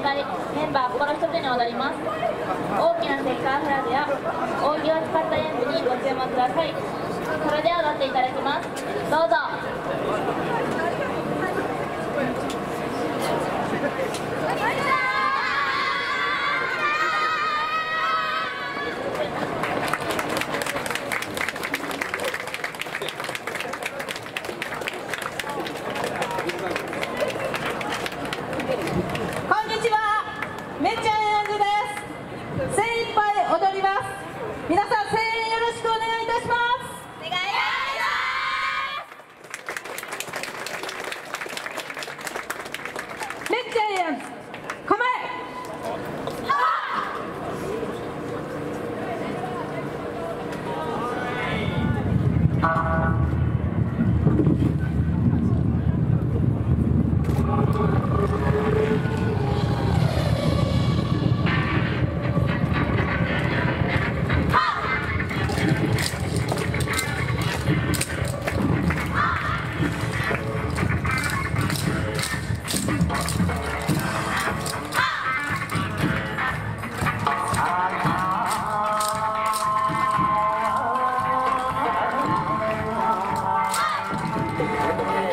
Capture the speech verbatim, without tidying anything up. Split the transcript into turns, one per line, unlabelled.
にかいメンバー心一つに踊ります。大きなセッカーフラグや扇を使った演舞にご注目ください。それでは踊っていただきます。どうぞ。
こんにちは、めっちゃええんずです。精一杯踊ります。皆さん声援よろしくお願いいたします。
お願いします。
めっちゃええんず構え。
Thank you.